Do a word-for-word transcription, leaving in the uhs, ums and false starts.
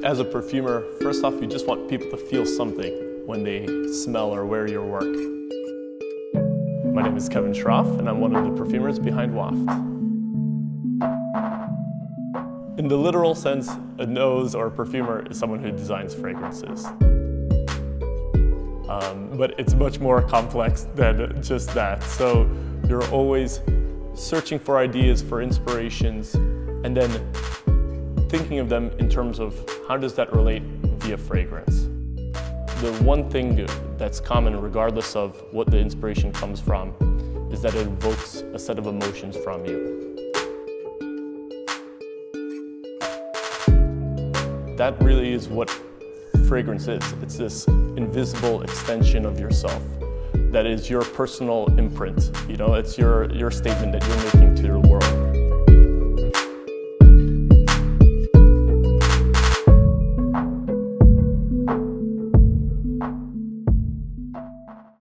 as a perfumer, first off, you just want people to feel something when they smell or wear your work. My name is Kevin Shroff, and I'm one of the perfumers behind Waft. In the literal sense, a nose or a perfumer is someone who designs fragrances. Um, but it's much more complex than just that. So you're always searching for ideas, for inspirations, and then thinking of them in terms of how does that relate via fragrance. The one thing that's common regardless of what the inspiration comes from is that it evokes a set of emotions from you. That really is what fragrance is. It's this invisible extension of yourself that is your personal imprint. You know, it's your, your statement that you're making to the world.